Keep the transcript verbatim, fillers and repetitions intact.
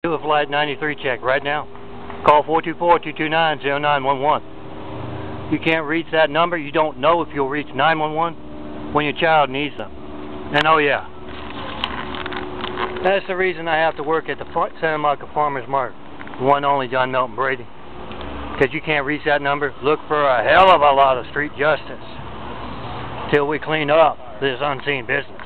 Do a flight ninety-three check right now. Call four two four, two two nine, zero nine one one. You can't reach that number, you don't know if you'll reach nine one one when your child needs them. And oh yeah, that's the reason I have to work at the Santa Monica Farmers Market. One only John Melton Brady. Because you can't reach that number, look for a hell of a lot of street justice till we clean up this unseen business.